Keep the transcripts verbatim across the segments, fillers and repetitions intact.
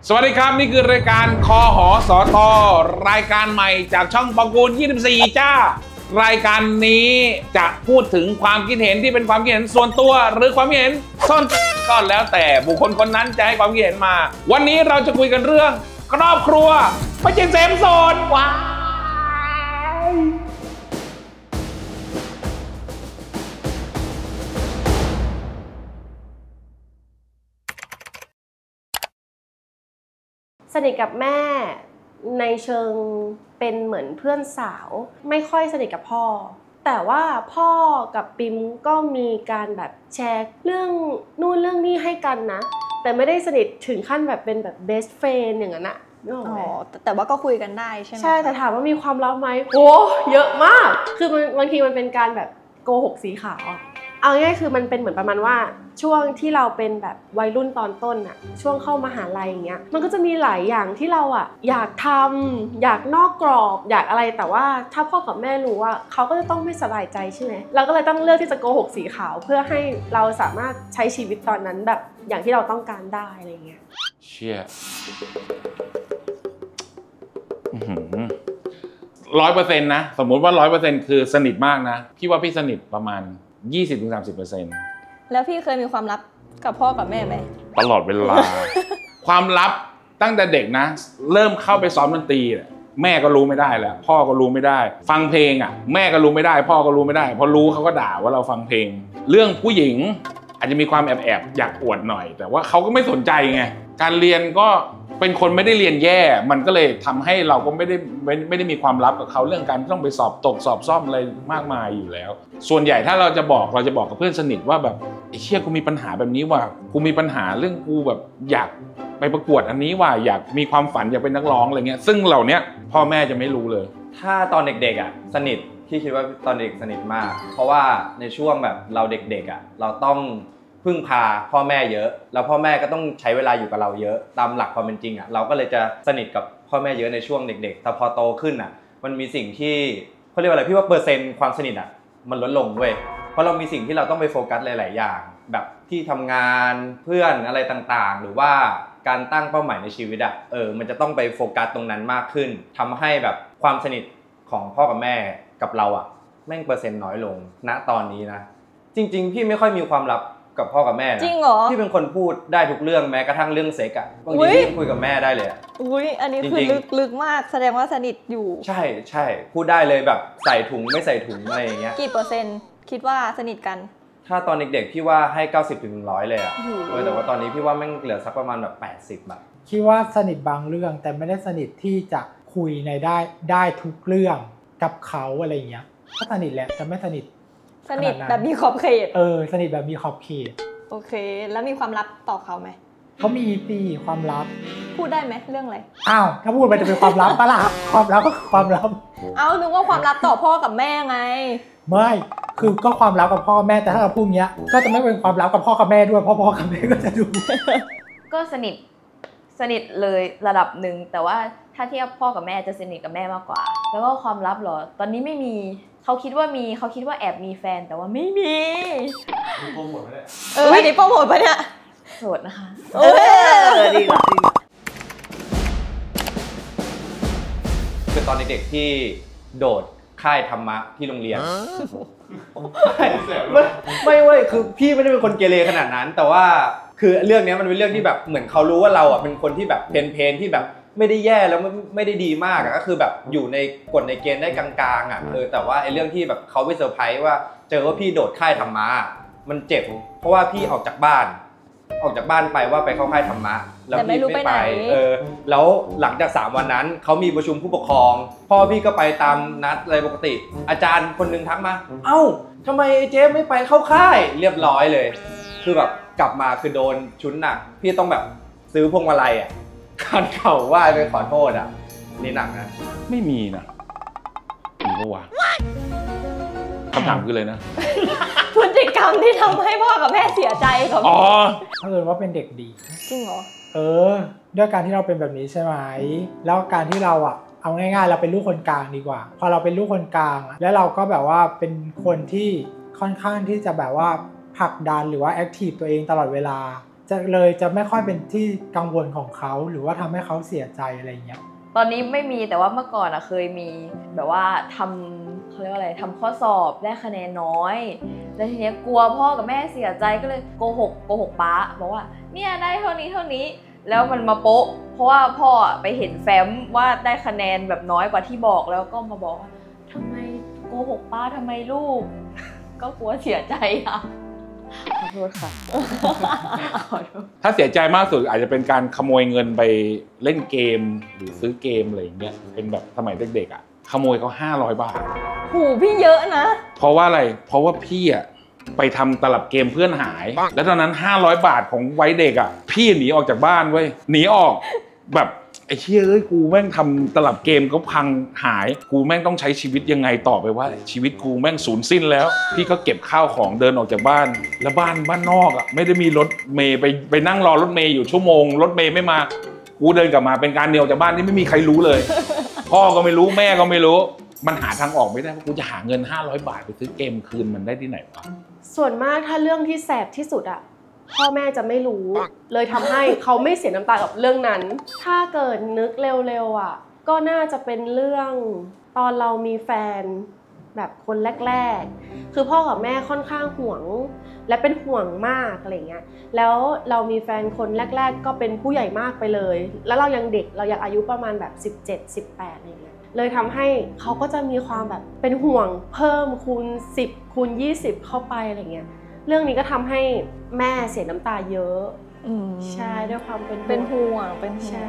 สวัสดีครับนี่คือรายการคอหอสอตอรายการใหม่จากช่องปองกูลยี่สิบสี่จ้ารายการนี้จะพูดถึงความคิดเห็นที่เป็นความคิดเห็นส่วนตัวหรือความคิดเห็นซ่อนก็แล้วแต่บุคคลคนนั้นจะให้ความคิดเห็นมาวันนี้เราจะคุยกันเรื่องครอบครัวไม่ใช่เซฟโซนว้ายสนิทกับแม่ในเชิงเป็นเหมือนเพื่อนสาวไม่ค่อยสนิทกับพ่อแต่ว่าพ่อกับปิมก็มีการแบบแชร์เรื่องนู่นเรื่องนี้ให้กันนะแต่ไม่ได้สนิทถึงขั้นแบบเป็นแบบ best friend อย่างนั้นอะอ๋อแต่ว่าก็คุยกันได้ใช่ไหมใช่แต่ถามว่ามีความลับไหมโอ้เยอะมากคือมันบางทีมันเป็นการแบบโกหกสีขาวเอาง่ายคือมันเป็นเหมือนประมาณว่าช่วงที่เราเป็นแบบวัยรุ่นตอนต้นอะช่วงเข้ามหาลัยอย่างเงี้ยมันก็จะมีหลายอย่างที่เราอะอยากทำอยากนอกกรอบอยากอะไรแต่ว่าถ้าพ่อกับแม่รู้ว่าเขาก็จะต้องไม่สบายใจใช่ไหมเราก็เลยต้องเลือกที่จะโกหกสีขาวเพื่อให้เราสามารถใช้ชีวิตตอนนั้นแบบอย่างที่เราต้องการได้อะไรเงี้ยเชี่ยร้อยเปอร์เซ็นต์นะสมมติว่าร้อยเปอร์เซ็นต์คือสนิทมากนะพี่ว่าพี่สนิทประมาณ ยี่สิบถึงสามสิบเปอร์เซ็นต์แล้วพี่เคยมีความลับกับพ่อกับแม่ไหมตลอดเวลา ความลับตั้งแต่เด็กนะเริ่มเข้าไปซ้อมดนตรีแม่ก็รู้ไม่ได้แล้วพ่อก็รู้ไม่ได้ฟังเพลงอ่ะแม่ก็รู้ไม่ได้พ่อก็รู้ไม่ได้พอรู้เขาก็ด่าว่าเราฟังเพลงเรื่องผู้หญิงอาจจะมีความแอบแอบอยากอวดหน่อยแต่ว่าเขาก็ไม่สนใจไงการเรียนก็เป็นคนไม่ได้เรียนแย่มันก็เลยทำให้เราก็ไม่ได้ไม่ไม่ได้มีความลับกับเขาเรื่องการต้องไปสอบตกสอบซ่อมอะไรมากมายอยู่แล้วส่วนใหญ่ถ้าเราจะบอกเราจะบอกกับเพื่อนสนิทว่าแบบไอ้เชี่ยกูมีปัญหาแบบนี้ว่ะกูมีปัญหาเรื่องกูแบบอยากไปประกวดอันนี้ว่ะอยากมีความฝันอยากเป็นนักร้องอะไรเงี้ยซึ่งเหล่านี้พ่อแม่จะไม่รู้เลยถ้าตอนเด็กๆอ่ะสนิทพี่คิดว่าตอนเด็กสนิทมากเพราะว่าในช่วงแบบเราเด็กๆอ่ะเราต้องพึ่งพาพ่อแม่เยอะแล้วพ่อแม่ก็ต้องใช้เวลาอยู่กับเราเยอะตามหลักความเป็นจริงอ่ะเราก็เลยจะสนิทกับพ่อแม่เยอะในช่วงเด็กๆแต่พอโตขึ้นอ่ะมันมีสิ่งที่เขาเรียกว่าอะไรพี่ว่าเปอร์เซ็นต์ความสนิทอ่ะมันลดลงด้วยเพราะเรามีสิ่งที่เราต้องไปโฟกัสหลายๆอย่างแบบที่ทำงานเพื่อนอะไรต่างๆหรือว่าการตั้งเป้าหมายในชีวิตอ่ะเออมันจะต้องไปโฟกัสตรงนั้นมากขึ้นทำให้แบบความสนิทของพ่อกับแม่กับเราอ่ะแม่งเปอร์เซ็นต์น้อยลงณตอนนี้นะจริงๆพี่ไม่ค่อยมีความลับกับพ่อกับแม่นะจริงเหรอพี่เป็นคนพูดได้ทุกเรื่องแม้กระทั่งเรื่องเซ็กอะบางทีพี่คุยกับแม่ได้เลยอุ้ยอันนี้คือลึกลึกมากแสดงว่าสนิทอยู่ใช่ใช่พูดได้เลยแบบใส่ถุงไม่ใส่ถุงอะไรอย่างเงี้ยกี่เปอร์เซ็นต์คิดว่าสนิทกันถ้าตอนเด็กๆพี่ว่าให้ เก้าสิบถึงหนึ่งร้อย เลยอะเออแต่ว่าตอนนี้พี่ว่าแม่งเหลือสักประมาณแบบแปดสิบอะคิดว่าสนิทบางเรื่องแต่ไม่ได้สนิทที่จะคุยในได้ได้ทุกเรื่องกับเขาอะไรอย่างเงี้ยถ้าสนิทแหละแต่ไม่สนิทสนิทแบบมีขอบเขตเออสนิทแบบมีขอบเขตโอเคแล้วมีความลับต่อเขาไหมเขามีปีความลับพูดได้ไหมเรื่องอะไรอ้าวถ้าพูดมันจะเป็นความลับปะล่ะความลับก็ความลับเอ้านึกว่าความลับต่อพ่อกับแม่ไงไม่คือก็ความลับกับพ่อแม่แต่ถ้าเราพูดเงี้ยก็จะไม่เป็นความลับกับพ่อกับแม่ด้วยเพราะพ่อกับแม่ก็จะดูก็สนิทสนิทเลยระดับหนึ่งแต่ว่าถ้าเทียบพ่อกับแม่จะสนิทกับแม่มากกว่าแล้วก็ความลับเหรอตอนนี้ไม่มีเขาคิดว่ามีเขาคิดว่าแอบมีแฟนแต่ว่าไม่มีโปรโมทไปเลยเออนี่โปรโมทไปเนี่ยโสดนะคะเออดีกว่าดีคือตอนเด็กๆที่โดดค่ายธรรมะที่โรงเรียนไม่ไม่เว้ยคือพี่ไม่ได้เป็นคนเกเรขนาดนั้นแต่ว่าคือเรื่องนี้มันเป็นเรื่องที่แบบเหมือนเขารู้ว่าเราอ่ะเป็นคนที่แบบเพนเพนที่แบบไม่ได้แย่แล้วไม่ได้ดีมากก็คือแบบอยู่ในกฎในเกณฑ์ได้กลางๆอ่ะเออแต่ว่าไอ้เรื่องที่แบบเขาไปเซอร์ไพรส์ว่าเจอว่าพี่โดดค่ายธรรมะมันเจ็บเพราะว่าพี่ออกจากบ้านออกจากบ้านไปว่าไปเข้าค่ายธรรมะแล้วพี่ไม่ไปเออแล้วหลังจากสามวันนั้นเขามีประชุมผู้ปกครองพ่อพี่ก็ไปตามนัดอะไรปกติอาจารย์คนนึงทักมาเอ้าทำไมเจ๊ไม่ไปเข้าค่ายเรียบร้อยเลยคือแบบกลับมาคือโดนชุนหนักพี่ต้องแบบซื้อพวงมาลัยอ่ะการเข่าว่าไปขอโทษอ่ะนี่หนักนะไม่มีนะมีปะวะคำถามคือเลยนะพฤติกรรมที่ทำให้พ่อกับแม่เสียใจเขาอ๋อถ้าเกิดว่าเป็นเด็กดีจริงเหรอเออด้วยการที่เราเป็นแบบนี้ใช่ไหมแล้วการที่เราอ่ะเอาง่ายๆเราเป็นลูกคนกลางดีกว่าพอเราเป็นลูกคนกลางแล้วเราก็แบบว่าเป็นคนที่ค่อนข้างที่จะแบบว่าผลักดันหรือว่าแอคทีฟตัวเองตลอดเวลาจะเลยจะไม่ค่อยเป็นที่กังวลของเขาหรือว่าทำให้เขาเสียใจอะไรเงี้ยตอนนี้ไม่มีแต่ว่าเมื่อก่อนอะเคยมีแบบว่าทำเขาเรียกว่าอะไรทำข้อสอบได้คะแนนน้อยแล้วทีนี้กลัวพ่อกับแม่เสียใจก็เลยโกหกโกหกป้าบอกว่าเนี่ยได้เท่านี้เท่านี้แล้วมันมาโป๊ะเพราะว่าพ่อไปเห็นแฟ้มว่าได้คะแนนแบบน้อยกว่าที่บอกแล้วก็มาบอกว่าทำไมโกหกป้าทำไมลูก ก็กลัวเสียใจอะขอโทษค่ะ ขอโทษถ้าเสียใจมากสุดอาจจะเป็นการขโมยเงินไปเล่นเกมหรือซื้อเกมอะไรอย่างเงี้ยเป็นแบบสมัยเด็กๆอ่ะขโมยเขาห้าร้อยบาทหูพี่เยอะนะเพราะว่าอะไรเพราะว่าพี่อ่ะไปทำตลับเกมเพื่อนหายแล้วตอนนั้นห้าร้อยบาทของวัยเด็กอ่ะพี่หนีออกจากบ้านเว้ยหนีออกแบบไอ้เชี่ยเอ้ยกูแม่งทำตลับเกมก็พังหายกูแม่งต้องใช้ชีวิตยังไงต่อไปว่าชีวิตกูแม่งสูญสิ้นแล้วพี่ก็เก็บข้าวของเดินออกจากบ้านแล้วบ้านบ้านนอกอ่ะไม่ได้มีรถเมย์ไปไปนั่งรอรถเมย์อยู่ชั่วโมงรถเมย์ไม่มากูเดินกลับมาเป็นการเดียวจากบ้านที่ไม่มีใครรู้เลยพ่อก็ไม่รู้แม่ก็ไม่รู้มันหาทางออกไม่ได้ว่ากูจะหาเงินห้าร้อยบาทไปซื้อเกมคืนมันได้ที่ไหนวะส่วนมากถ้าเรื่องที่แสบที่สุดอ่ะพ่อแม่จะไม่รู้เลยทำให้เขาไม่เสียน้ำตากับเรื่องนั้นถ้าเกิดนึกเร็วๆอ่ะก็น่าจะเป็นเรื่องตอนเรามีแฟนแบบคนแรกๆคือพ่อกับแม่ค่อนข้างห่วงและเป็นห่วงมากอะไรเงี้ยแล้วเรามีแฟนคนแรกๆก็เป็นผู้ใหญ่มากไปเลยแล้วเรายังเด็กเรายังอายุประมาณแบบสิบเจ็ด สิบแปดอะไรเงี้ยเลยทำให้เขาก็จะมีความแบบเป็นห่วงเพิ่มคูณสิบคูณยี่สิบเข้าไปอะไรเงี้ยเรื่องนี้ก็ทำให้แม่เสียน้ำตาเยอะใช่ด้วยความเป็นเป็นห่วงเป็นใช่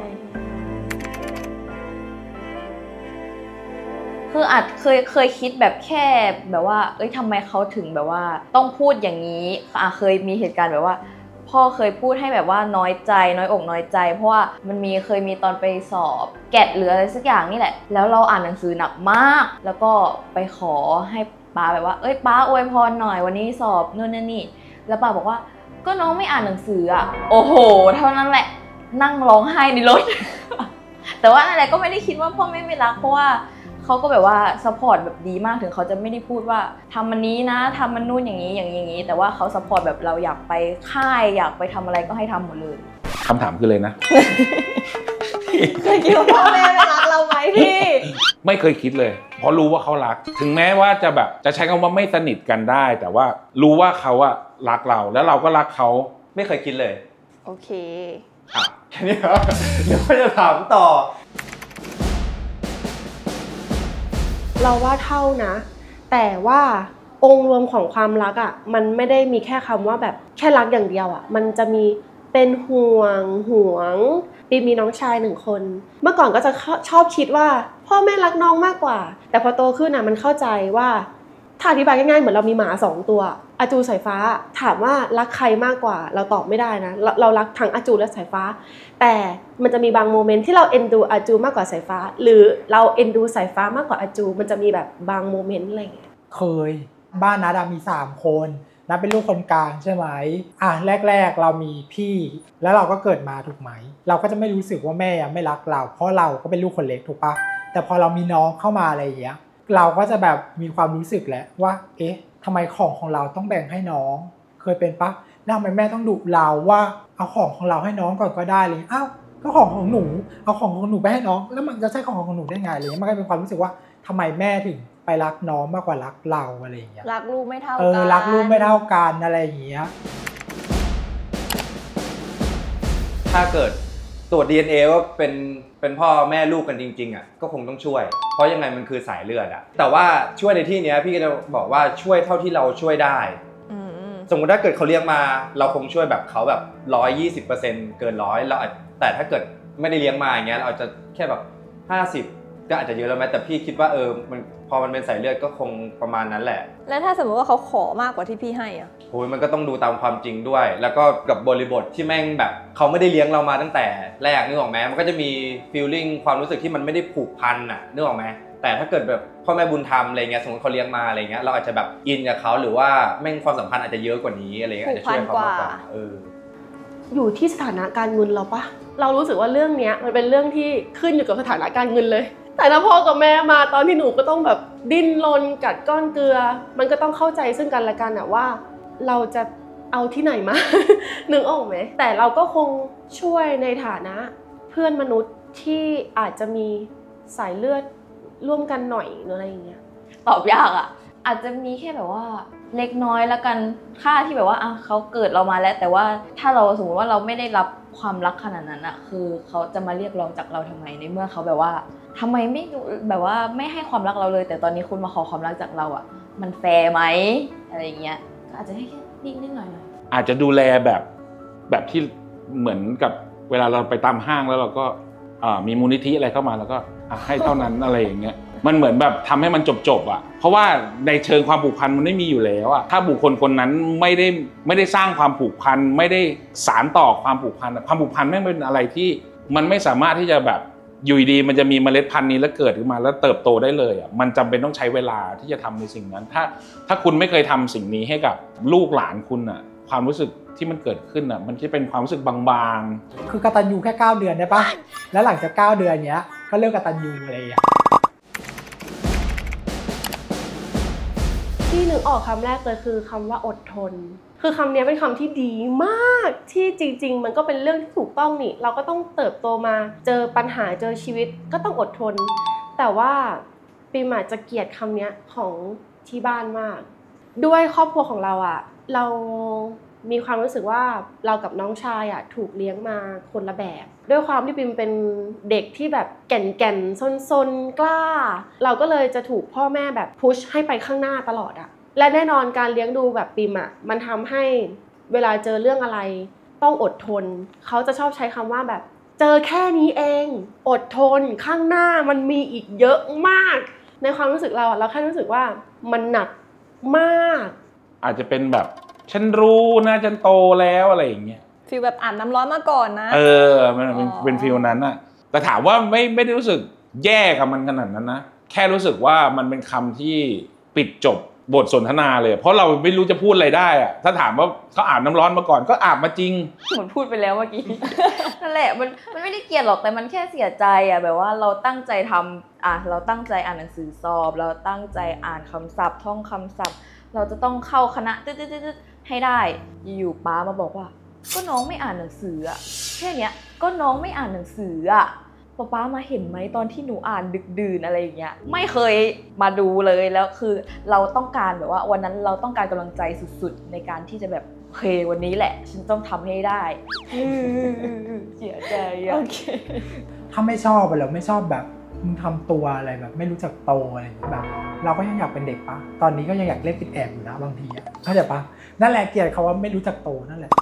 คืออาจเคยเคยคิดแบบแค่แบบว่าเอ้ยทำไมเขาถึงแบบว่าต้องพูดอย่างนี้อ่ะเคยมีเหตุการณ์แบบว่าพ่อเคยพูดให้แบบว่าน้อยใจน้อยอกน้อยใจเพราะว่ามันมีเคยมีตอนไปสอบแกดหรืออะไรสักอย่างนี่แหละแล้วเราอ่านหนังสือหนักมากแล้วก็ไปขอให้ป้าแบบว่าเอ้ยป้าอวยพรหน่อยวันนี้สอบนู่นนั่นนี่แล้วป้าบอกว่าก็น้องไม่อ่านหนังสืออ่ะโอ้โหเท่านั้นแหละนั่งร้องไห้ในรถ แต่ว่าอะไรก็ไม่ได้คิดว่าพ่อแม่ไม่รักเพราะว่าเขาก็แบบว่าซัพพอร์ตแบบดีมากถึงเขาจะไม่ได้พูดว่าทำมันนี้นะทำมันนู่นอย่างนี้อย่างนี้อย่างนี้แต่ว่าเขาซัพพอร์ตแบบเราอยากไปค่ายอยากไปทำอะไรก็ให้ทำหมดเลยคำถามคือเลยนะเคยคิดว่าพ่อแม่ไม่รักเราไหมพี่ไม่เคยคิดเลยเพราะรู้ว่าเขารักถึงแม้ว่าจะแบบจะใช้คำว่าไม่สนิทกันได้แต่ว่ารู้ว่าเขาอะรักเราแล้วเราก็รักเขาไม่เคยคิดเลยโอเคอ่ะแค่นี้ครับเดี๋ยวจะถามต่อเราว่าเท่านะแต่ว่าองค์รวมของความรักอ่ะมันไม่ได้มีแค่คำว่าแบบแค่รักอย่างเดียวอ่ะมันจะมีเป็นห่วงห่วงปีมีน้องชายหนึ่งคนเมื่อก่อนก็จะชอบคิดว่าพ่อแม่รักน้องมากกว่าแต่พอโตขึ้นอ่ะมันเข้าใจว่าถ้าอธิบายง่ายๆเหมือนเรามีหมาสองตัวอาจูสายฟ้าถามว่ารักใครมากกว่าเราตอบไม่ได้นะเราเรารักทั้งอาจูและสายฟ้าแต่มันจะมีบางโมเมนต์ที่เราเอ็นดูอาจูมากกว่าสายฟ้าหรือเราเอ็นดูสายฟ้ามากกว่าอาจูมันจะมีแบบบางโมเมนต์อะไรอย่างเงี้ยเคยบ้านนัดมีสามคนนัดเป็นลูกคนกลางใช่ไหมอ่ะแรกๆเรามีพี่แล้วเราก็เกิดมาถูกไหมเราก็จะไม่รู้สึกว่าแม่ไม่รักเราเพราะเราก็เป็นลูกคนเล็กถูกปะแต่พอเรามีน้องเข้ามาอะไรอย่างเงี้ยเราก็จะแบบมีความรู้สึกแหละว่าเอ๊ะทำไมของของเราต้องแบ่งให้น้องเคยเป็นปะแล้วทำไมแม่ต้องดุเราว่าเอาของของเราให้น้องก่อนก็ได้เลยอ้าวก็ของของหนูเอาของของหนูไปให้น้องแล้วมันจะใช่ของของหนูได้ไงเลยมันก็เป็นความรู้สึกว่าทำไมแม่ถึงไปรักน้องมากกว่ารักเราอะไรอย่างเงี้ยรักลูกไม่เท่ากันเออรักลูกไม่เท่ากันอะไรอย่างเงี้ยถ้าเกิดตรวจ ดี เอ็น เอ ว่าเป็นเป็นพ่อแม่ลูกกันจริงๆอ่ะก็คงต้องช่วยเพราะยังไงมันคือสายเลือดอ่ะแต่ว่าช่วยในที่นี้พี่ก็จะบอกว่าช่วยเท่าที่เราช่วยได้สมมติถ้าเกิดเขาเลี้ยงมาเราคงช่วยแบบเขาแบบร้อยยี่สิบเปอร์เซ็นต์เกินร้อยเราแต่ถ้าเกิดไม่ได้เลี้ยงมาอย่างเงี้ยเราจะแค่แบบห้าสิบก็อาจจะเยอะแล้วไหมแต่พี่คิดว่าเออมันพอมันเป็นสายเลือดก็คงประมาณนั้นแหละแล้วถ้าสมมติว่าเขาขอมากกว่าที่พี่ให้อ่ะโอ้ยมันก็ต้องดูตามความจริงด้วยแล้วก็กับบริบทที่แม่งแบบเขาไม่ได้เลี้ยงเรามาตั้งแต่แรกนึกออกไหมมันก็จะมีฟีลลิ่งความรู้สึกที่มันไม่ได้ผูกพันอ่ะนึกออกไหมแต่ถ้าเกิดแบบพ่อแม่บุญธรรมอะไรเงี้ยสมมติเขาเลี้ยงมาอะไรเงี้ยเราอาจจะแบบอินกับเขาหรือว่าแม่งความสัมพันธ์อาจจะเยอะกว่านี้อะไรเงี้ยอาจจะช่วยเขามากกว่าเอออยู่ที่สถานะการเงินเราปะเรารู้สึกว่าเรื่องเนี้ยมันเป็นเรื่องที่ขึ้นอยู่กับสถานะการเงินเลยแต่ถ้าพ่อกับแม่มาตอนที่หนูก็ต้องแบบดิ้นรนกัดก้อนเกลือมันก็ต้องเข้าใจซึ่งกันและกันอะว่าเราจะเอาที่ไหนมา นึกออกไหมแต่เราก็คงช่วยในฐานะเพื่อนมนุษย์ที่อาจจะมีสายเลือดร่วมกันหน่อยหรืออะไรอย่างเงี้ยตอบยากอ่ะอาจจะมีแค่แบบว่าเล็กน้อยแล้วกันค่าที่แบบว่าอ่ะเขาเกิดเรามาแล้วแต่ว่าถ้าเราสมมติว่าเราไม่ได้รับความรักขนาดนั้นอ่ะคือเขาจะมาเรียกร้องจากเราทำไมในเมื่อเขาแบบว่าทำไมไม่แบบว่าไม่ให้ความรักเราเลยแต่ตอนนี้คุณมาขอความรักจากเราอ่ะมันแฟร์ไหมอะไรอย่างเงี้ยก็อาจจะให้แค่นิดนิดหน่อยหน่อยอาจจะดูแลแบบแบบที่เหมือนกับเวลาเราไปตามห้างแล้วเราก็มีมูลนิธิอะไรเข้ามาแล้วก็ให้เท่านั้น อะไรอย่างเงี้ยมันเหมือนแบบทำให้มันจบๆอ่ะเพราะว่าในเชิงความผูกพันมันไม่มีอยู่แล้วอ่ะถ้าบุคคลคนนั้นไม่ได้ไม่ได้สร้างความผูกพันไม่ได้สานต่อความผูกพันความผูกพันไม่เป็นอะไรที่มันไม่สามารถที่จะแบบอยู่ดีมันจะมีเมล็ดพันธุ์นี้แล้วเกิดขึ้นมาแล้วเติบโตได้เลยอ่ะมันจำเป็นต้องใช้เวลาที่จะทำในสิ่งนั้นถ้าถ้าคุณไม่เคยทำสิ่งนี้ให้กับลูกหลานคุณอ่ะความรู้สึกที่มันเกิดขึ้นอ่ะมันจะเป็นความรู้สึกบางๆคือกตัญญูแค่เก้าเดือนได้ปะแล้วหลังจากเก้าเดือนเนี้ยก็เลิกกตัญญูอะไรอย่างเงี้ยที่นึกออกคำแรกเลยคือคำว่าอดทนคือคำนี้เป็นคำที่ดีมากที่จริงๆมันก็เป็นเรื่องที่ถูกต้องนี่เราก็ต้องเติบโตมาเจอปัญหาเจอชีวิตก็ต้องอดทนแต่ว่าปีใหม่จะเกลียดคำนี้ของที่บ้านมากด้วยครอบครัวของเราอ่ะเรามีความรู้สึกว่าเรากับน้องชายอ่ะถูกเลี้ยงมาคนละแบบด้วยความที่ปิมเป็นเด็กที่แบบแก่นแก่นซนซนกล้าเราก็เลยจะถูกพ่อแม่แบบพุชให้ไปข้างหน้าตลอดอ่ะและแน่นอนการเลี้ยงดูแบบปิมอ่ะมันทำให้เวลาเจอเรื่องอะไรต้องอดทนเขาจะชอบใช้คำว่าแบบเจอแค่นี้เองอดทนข้างหน้ามันมีอีกเยอะมากในความรู้สึกเราเราแค่รู้สึกว่ามันหนักมากอาจจะเป็นแบบฉันรู้นะฉันโตแล้วอะไรอย่างเงี้ยฟีลแบบอ่านน้ำร้อนมาก่อนนะเออมันเป็นเป็นฟีลนั้นอะแต่ถามว่าไม่ไม่ได้รู้สึกแย่กับมันขนาดนั้นนะแค่รู้สึกว่ามันเป็นคำที่ปิดจบบทสนทนาเลยเพราะเราไม่รู้จะพูดอะไรได้อะถ้าถามว่าเขาอาบน้ำร้อนมาก่อนก็อาบมาจริงเหมือนพูดไปแล้วเมื่อกี้ นั่นแหละมันมันไม่ได้เกลียดหรอกแต่มันแค่เสียใจอะแบบว่าเราตั้งใจทำอ่ะเราตั้งใจอ่านหนังสือสอบเราตั้งใจอ่านคำศัพท์ท่องคำศัพท์เราจะต้องเข้าคณะตึ๊ดๆๆให้ได้อยู่ๆป้ามาบอกว่าก็น้องไม่อ่านหนังสืออะแค่เนี้ยก็น้องไม่อ่านหนังสืออะป๊าป๊ามาเห็นไหมตอนที่หนูอ่านดึกดื่นอะไรอย่างเงี้ยไม่เคยมาดูเลยแล้วคือเราต้องการแบบว่าวันนั้นเราต้องการกำลังใจสุดๆในการที่จะแบบโอเควันนี้แหละฉันต้องทำให้ได้เสียใจอะโอเคถ้าไม่ชอบเราไม่ชอบแบบมึงทำตัวอะไรแบบไม่รู้จักโตอะไรอย่างเงี้ยแบบเราก็ยังอยากเป็นเด็กปะตอนนี้ก็ยังอยากเล่นติดแอบอยู่นะบางทีอะเข้าใจปะนั่นแหละเกลียดเขาว่าไม่รู้จักโตนั่นแหละ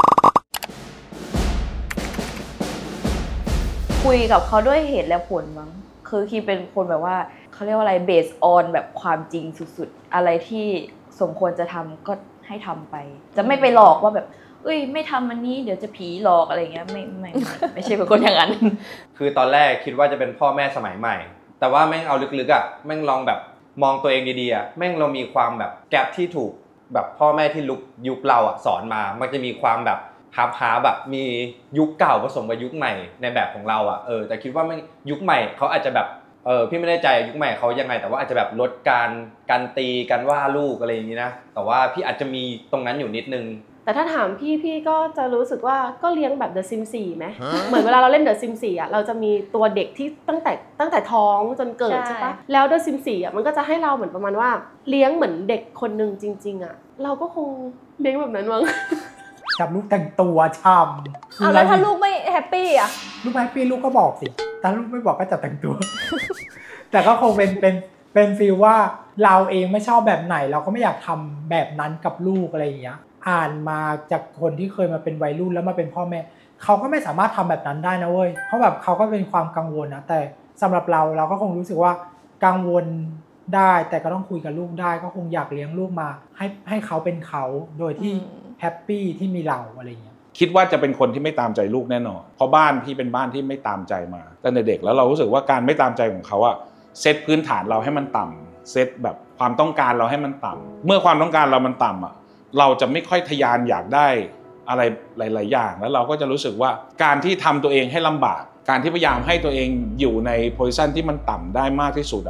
คุยกับเขาด้วยเหตุและผลมั้งคือคีเป็นคนแบบว่าเขาเรียกว่าอะไรเบสออนแบบความจริงสุดๆอะไรที่สมควรจะทำก็ให้ทำไปจะไม่ไปหลอกว่าแบบเอ้ยไม่ทำอันนี้เดี๋ยวจะผีหลอกอะไรเงี้ยไม่ไม่ไม่ใช่เป็นคนอย่างนั้นคือตอนแรกคิดว่าจะเป็นพ่อแม่สมัยใหม่แต่ว่าแม่งเอาลึกๆอ่ะแม่งลองแบบมองตัวเองดีๆอ่ะแม่งเรามีความแบบแกลบที่ถูกแบบพ่อแม่ที่ลุกยุคเราอ่ะสอนมามันจะมีความแบบฮาร์ฟฮาร์ฟแบบมียุคเก่าผสมกับยุคใหม่ในแบบของเราอ่ะเออแต่คิดว่ามันยุคใหม่เขาอาจจะแบบเออพี่ไม่แน่ใจยุคใหม่เขายังไงแต่ว่าอาจจะแบบลดการการตีการว่าลูกอะไรอย่างนี้นะแต่ว่าพี่อาจจะมีตรงนั้นอยู่นิดนึงแต่ถ้าถามพี่พี่ก็จะรู้สึกว่าก็เลี้ยงแบบ The Sims โฟร์ไหมเหมือนเวลาเราเล่น The Sims โฟร์อ่ะเราจะมีตัวเด็กที่ตั้งแต่ตั้งแต่ท้องจนเกิดใช่ปะแล้ว The Sims โฟร์อ่ะมันก็จะให้เราเหมือนประมาณว่าเลี้ยงเหมือนเด็กคนนึงจริงๆอ่ะเราก็คงเลี้ยงแบบนั้นมั้งจับลูกแต่งตัวช่ำเอาแล้วถ้าลูกไม่แฮปปี้อ่ะลูกไม่แฮปปี้ลูกก็บอกสิแต่ลูกไม่บอกก็จับแต่งตัว แต่ก็คงเป็นเป็นเป็นฟีลว่าเราเองไม่ชอบแบบไหนเราก็ไม่อยากทำแบบนั้นกับลูกอะไรอย่างเงี้ยอ่านมาจากคนที่เคยมาเป็นวัยรุ่นแล้วมาเป็นพ่อแม่เขาก็ไม่สามารถทำแบบนั้นได้นะเว้ยเพราะแบบเขาก็เป็นความกังวลนะแต่สำหรับเราเราก็คงรู้สึกว่ากังวลได้แต่ก็ต้องคุยกับลูกได้ก็คงอยากเลี้ยงลูกมาให้ให้เขาเป็นเขาโดยที่แฮปปี้ที่มีเราอะไรเงี้ยคิดว่าจะเป็นคนที่ไม่ตามใจลูกแน่นอนเพราะบ้านพี่เป็นบ้านที่ไม่ตามใจมาตั้งแต่เด็กแล้วเรารู้สึกว่าการไม่ตามใจของเขาอะเซตพื้นฐานเราให้มันต่ำเซตแบบความต้องการเราให้มันต่ำเมื่อความต้องการเรามันต่ำอะเราจะไม่ค่อยทะยานอยากได้อะไรหลายๆอย่างแล้วเราก็จะรู้สึกว่าการที่ทำตัวเองให้ลำบากการที่พยายามให้ตัวเองอยู่ในโพสิชันที่มันต่ำได้มากที่สุดอะ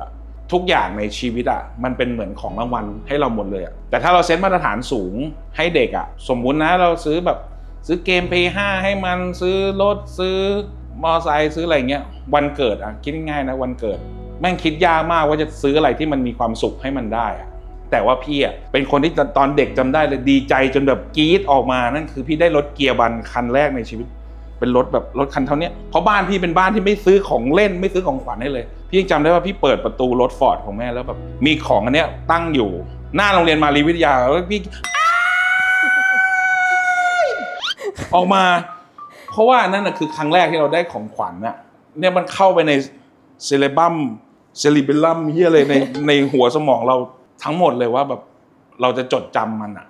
ทุกอย่างในชีวิตอ่ะมันเป็นเหมือนของรางวัลให้เราหมดเลยอ่ะแต่ถ้าเราเซตมาตรฐานสูงให้เด็กอ่ะสมมุตินะเราซื้อแบบซื้อเกม เพลย์ ห้าให้มันซื้อรถซื้อมอไซค์ซื้ออะไรเงี้ยวันเกิดอ่ะคิดง่ายๆนะวันเกิดแม่งคิดยากมากว่าจะซื้ออะไรที่มันมีความสุขให้มันได้อ่ะแต่ว่าพี่อ่ะเป็นคนที่ตอนเด็กจำได้เลยดีใจจนแบบกรี๊ดออกมานั่นคือพี่ได้รถเกียร์บันคันแรกในชีวิตเป็นรถแบบรถคันเท่านี้เพราะบ้านพี่เป็นบ้านที่ไม่ซื้อของเล่นไม่ซื้อของขวัญให้เลยพี่ยังจำได้ว่าพี่เปิดประตูรถฟอร์ดของแม่แล้วแบบมีของอันเนี้ยตั้งอยู่หน้าโรงเรียนมารีวิทยาแล้วพี่ออกมาเพราะว่านั่นน่ะคือครั้งแรกที่เราได้ของขวัญน่ะเนี่ยมันเข้าไปในเซเลบัมเซลิเบลัมเฮียอะไรในในหัวสมองเราทั้งหมดเลยว่าแบบเราจะจดจำมันอ่ะ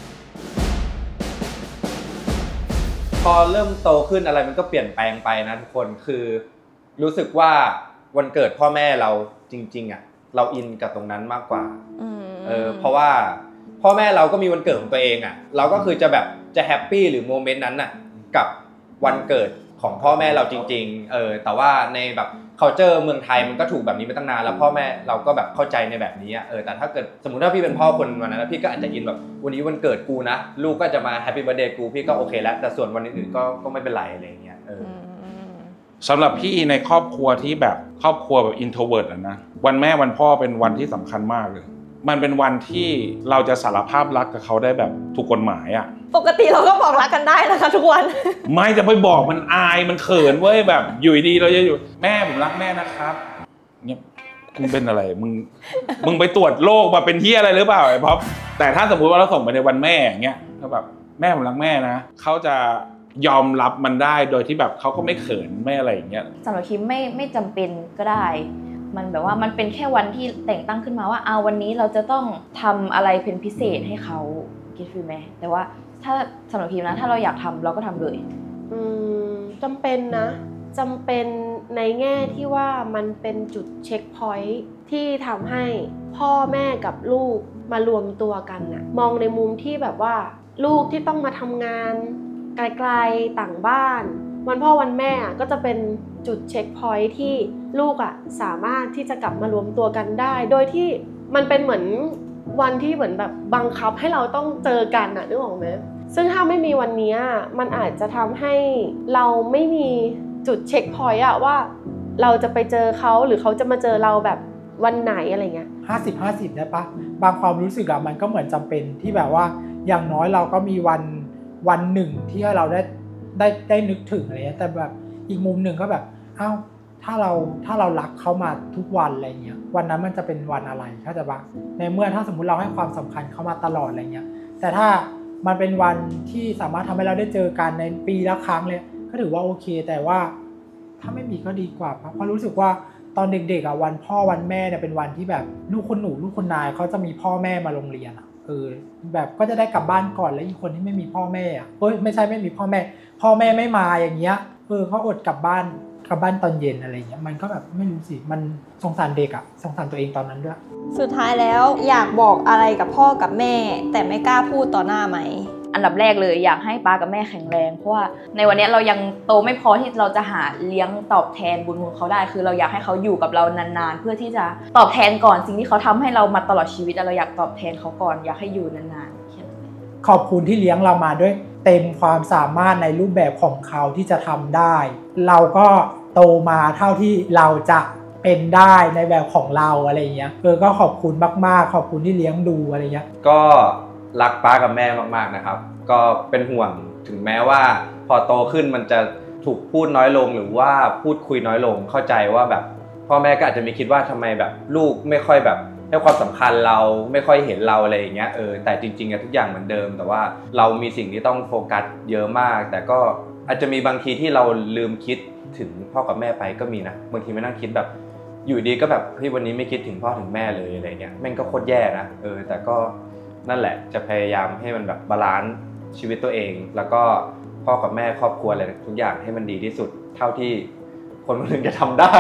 พอเริ่มโตขึ้นอะไรมันก็เปลี่ยนแปลงไปนะทุกคนคือรู้สึกว่าวันเกิดพ่อแม่เราจริงๆอ่ะเราอินกับตรงนั้นมากกว่าเออเพราะว่าพ่อแม่เราก็มีวันเกิดของตัวเองอ่ะเราก็คือจะแบบจะแฮปปี้หรือโมเมนต์นั้นน่ะกับวันเกิดของพ่อแม่เราจริงๆเออแต่ว่าในแบบ culture เมืองไทยมันก็ถูกแบบนี้มาตั้งนานแล้วพ่อแม่เราก็แบบเข้าใจในแบบนี้อ่ะเออแต่ถ้าเกิดสมมุติว่าพี่เป็นพ่อคนวันนั้นพี่ก็อาจจะอินแบบวันนี้วันเกิดกูนะลูกก็จะมาแฮปปี้เบิร์ธเดย์กูพี่ก็โอเคแล้วแต่ส่วนวันอื่นๆก็ก็ไม่เป็นไรอะไรอย่างเงี้ยเออสำหรับพี่ในครอบครัวที่แบบครอบครัวแบบ introvert อ่ะนะวันแม่วันพ่อเป็นวันที่สำคัญมากเลยมันเป็นวันที่เราจะสารภาพรักกับเขาได้แบบถูกกฎหมายอ่ะปกติเราก็บอกรักกันได้นะคะทุกวันไม่จะไปบอกมันอายมันเขินเว้ยแบบอยู่ดีเราจะอยู่แม่ผมรักแม่นะครับเนี่ยมึงเป็นอะไรมึงมึงไปตรวจโรคมาเป็นเหี้ยอะไรหรือเปล่าไอ้พ็อปแต่ถ้าสมมุติว่าเราส่งไปในวันแม่อย่างเงี้ยก็แบบแม่ผมรักแม่นะเขาจะยอมรับมันได้โดยที่แบบเขาก็ไม่เขินไม่อะไรอย่างเงี้ยสำหรับคิมไม่ไม่จำเป็นก็ได้มันแบบว่ามันเป็นแค่วันที่แต่งตั้งขึ้นมาว่าเอาวันนี้เราจะต้องทำอะไรเป็นพิเศษให้เขาคิดฟีลไหมแต่ว่าถ้าสำหรับคิมนะถ้าเราอยากทำเราก็ทำเลยอืมจำเป็นนะจำเป็นในแง่ที่ว่ามันเป็นจุดเช็คพอยท์ที่ทำให้พ่อแม่กับลูกมารวมตัวกันน่ะมองในมุมที่แบบว่าลูกที่ต้องมาทำงานไกลๆต่างบ้านวันพ่อวันแม่ก็จะเป็นจุดเช็คพอยท์ที่ลูกอ่ะสามารถที่จะกลับมารวมตัวกันได้โดยที่มันเป็นเหมือนวันที่เหมือนแบบบังคับให้เราต้องเจอกันน่ะนึกออกไหมซึ่งถ้าไม่มีวันนี้มันอาจจะทำให้เราไม่มีจุดเช็คพอยต์อะว่าเราจะไปเจอเขาหรือเขาจะมาเจอเราแบบวันไหนอะไรเงี้ยห้าสิบห้าสิบได้ปะบางความรู้สึกอะมันก็เหมือนจำเป็นที่แบบว่าอย่างน้อยเราก็มีวันวันหนึ่งที่ให้เราได้ได้ได้นึกถึงอะไรเงี้ยแต่แบบอีกมุมหนึ่งก็แบบอ้าวถ้าเราถ้าเรารักเขามาทุกวันอะไรเงี้ยวันนั้นมันจะเป็นวันอะไรเข้าใจปะในเมื่อถ้าสมมุติเราให้ความสำคัญเขามาตลอดอะไรเงี้ยแต่ถ้ามันเป็นวันที่สามารถทำให้เราได้เจอกันในปีละครั้งเลยก็ถือว่าโอเคแต่ว่าถ้าไม่มีก็ดีกว่าเพราะรู้สึกว่าตอนเด็กๆอ่ะวันพ่อวันแม่เนี่ยเป็นวันที่แบบลูกคนหนูลูกคนนายเขาจะมีพ่อแม่มาโรงเรียนอ่ะเออแบบก็จะได้กลับบ้านก่อนแล้วอีกคนที่ไม่มีพ่อแม่อ่ะเฮ้ยไม่ใช่ไม่มีพ่อแม่พ่อแม่ไม่มาอย่างเงี้ยเออเขาอดกลับบ้านกลับบ้านตอนเย็นอะไรเงี้ยมันก็แบบไม่รู้สิมันสงสารเด็กอ่ะสงสารตัวเองตอนนั้นด้วยสุดท้ายแล้วอยากบอกอะไรกับพ่อกับแม่แต่ไม่กล้าพูดต่อหน้าไหมอันดับแรกเลยอยากให้ป้ากับแม่แข็งแรงเพราะว่าในวันนี้เรายังโตไม่พอที่เราจะหาเลี้ยงตอบแทนบุญคุณเขาได้คือเราอยากให้เขาอยู่กับเรานานๆเพื่อที่จะตอบแทนก่อนสิ่งที่เขาทำให้เรามาตลอดชีวิตเราอยากตอบแทนเขาก่อนอยากให้อยู่นานๆแค่นั้นขอบคุณที่เลี้ยงเรามาด้วยเต็มความสามารถในรูปแบบของเขาที่จะทำได้เราก็โตมาเท่าที่เราจะเป็นได้ในแบบของเราอะไรเงี้ยเออก็ขอบคุณมากๆขอบคุณที่เลี้ยงดูอะไรเงี้ยก็รักป้ากับแม่มากๆนะครับก็เป็นห่วงถึงแม้ว่าพอโตขึ้นมันจะถูกพูดน้อยลงหรือว่าพูดคุยน้อยลงเข้าใจว่าแบบพ่อแม่ก็อาจจะมีคิดว่าทำไมแบบลูกไม่ค่อยแบบให้ความสำคัญเราไม่ค่อยเห็นเราอะไรอย่างเงี้ยเออแต่จริงๆอะทุกอย่างเหมือนเดิมแต่ว่าเรามีสิ่งที่ต้องโฟกัสเยอะมากแต่ก็อาจจะมีบางทีที่เราลืมคิดถึงพ่อกับแม่ไปก็มีนะบางทีไม่นั่งคิดแบบอยู่ดีก็แบบเฮ้ยวันนี้ไม่คิดถึงพ่อถึงแม่เลยอะไรเงี้ยแม่งก็โคตรแย่นะเออแต่ก็นั่นแหละจะพยายามให้มันแบบบาลานซ์ชีวิตตัวเองแล้วก็พ่อกับแม่ครอบครัวอะไรทุกอย่างให้มันดีที่สุดเท่าที่คนคนหนึ่งจะทำได้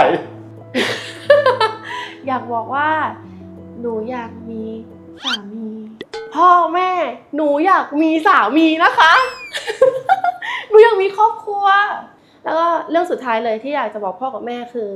อยากบอกว่าหนูอยากมีสามีพ่อแม่หนูอยากมีสามีนะคะ หนูอยากมีครอบครัวแล้วก็เรื่องสุดท้ายเลยที่อยากจะบอกพ่อกับแม่คือ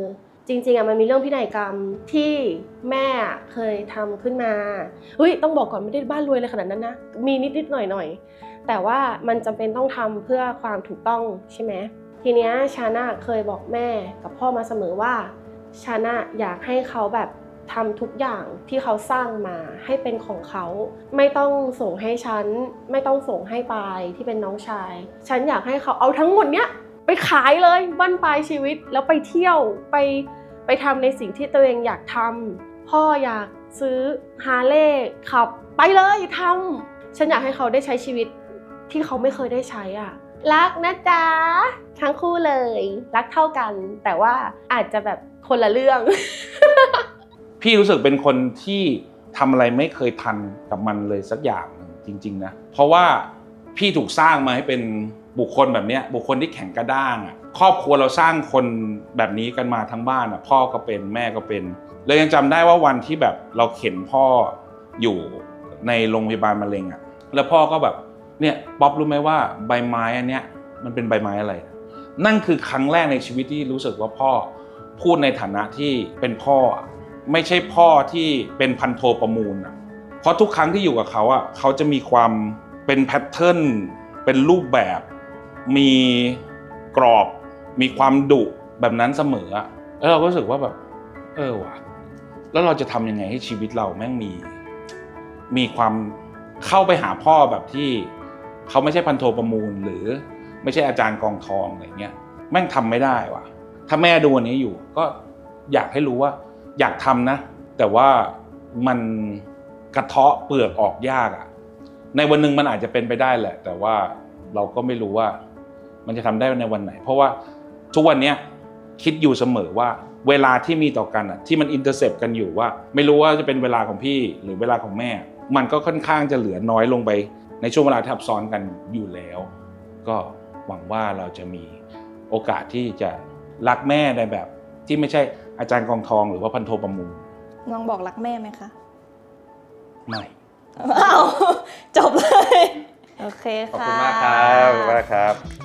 จริงๆอ่ะมันมีเรื่องพินัยกรรมที่แม่เคยทำขึ้นมาเฮ้ยต้องบอกก่อนไม่ได้บ้านรวยเลยขนาดนั้นนะมีนิดๆหน่อยๆแต่ว่ามันจำเป็นต้องทำเพื่อความถูกต้องใช่ไหมทีเนี้ยชาน่าเคยบอกแม่กับพ่อมาเสมอว่าชาน่าอยากให้เขาแบบทำทุกอย่างที่เขาสร้างมาให้เป็นของเขาไม่ต้องส่งให้ฉันไม่ต้องส่งให้ปายที่เป็นน้องชายฉันอยากให้เขาเอาทั้งหมดเนี้ยไปขายเลยบั้นปลายชีวิตแล้วไปเที่ยวไปไปทำในสิ่งที่ตัวเองอยากทำพ่ออยากซื้อฮาร์เลย์ขับไปเลยทำฉันอยากให้เขาได้ใช้ชีวิตที่เขาไม่เคยได้ใช้อ่ะรักนะจ๊ะทั้งคู่เลยรักเท่ากันแต่ว่าอาจจะแบบคนละเรื่องพี่รู้สึกเป็นคนที่ทำอะไรไม่เคยทันกับมันเลยสักอย่างนึงจริงๆนะเพราะว่าพี่ถูกสร้างมาให้เป็นบุคคลแบบนี้บุคคลที่แข็งกระด้างอ่ะครอบครัวเราสร้างคนแบบนี้กันมาทั้งบ้านอ่ะพ่อก็เป็นแม่ก็เป็นเลยยังจำได้ว่าวันที่แบบเราเข็นพ่ออยู่ในโรงพยาบาลมะเร็งอ่ะแล้วพ่อก็แบบเนี่ยป๊อปรู้ไหมว่าใบไม้อันเนี้ยมันเป็นใบไม้อะไรนั่นคือครั้งแรกในชีวิตที่รู้สึกว่าพ่อพูดในฐานะที่เป็นพ่อไม่ใช่พ่อที่เป็นพันโทประมูลอ่ะเพราะทุกครั้งที่อยู่กับเขาอ่ะเขาจะมีความเป็นแพทเทิร์นเป็นรูปแบบมีกรอบมีความดุแบบนั้นเสมอแล้วเราก็รู้สึกว่าแบบเออว่ะแล้วเราจะทำยังไงให้ชีวิตเราแม่งมีมีความเข้าไปหาพ่อแบบที่เขาไม่ใช่พันโทประมูลหรือไม่ใช่อาจารย์กองทองอะไรเงี้ยแม่งทำไม่ได้ว่ะถ้าแม่ดูอันนี้อยู่ก็อยากให้รู้ว่าอยากทำนะแต่ว่ามันกระเทาะเปลือกออกยากอ่ะในวันหนึ่งมันอาจจะเป็นไปได้แหละแต่ว่าเราก็ไม่รู้ว่ามันจะทำได้ในวันไหนเพราะว่าทุกวันนี้คิดอยู่เสมอว่าเวลาที่มีต่อกันอ่ะที่มันอินเตอร์เซปกันอยู่ว่าไม่รู้ว่าจะเป็นเวลาของพี่หรือเวลาของแม่มันก็ค่อนข้างจะเหลือน้อยลงไปในช่วงเวลาที่ทับซ้อนกันอยู่แล้วก็หวังว่าเราจะมีโอกาสที่จะรักแม่ในแบบที่ไม่ใช่อาจารย์กองทองหรือว่าพันโทประมูลน้องบอกรักแม่ไหมคะไม่อ้าวจบเลยโอเคค่ะขอบคุณมากครับขอบคุณมากครับ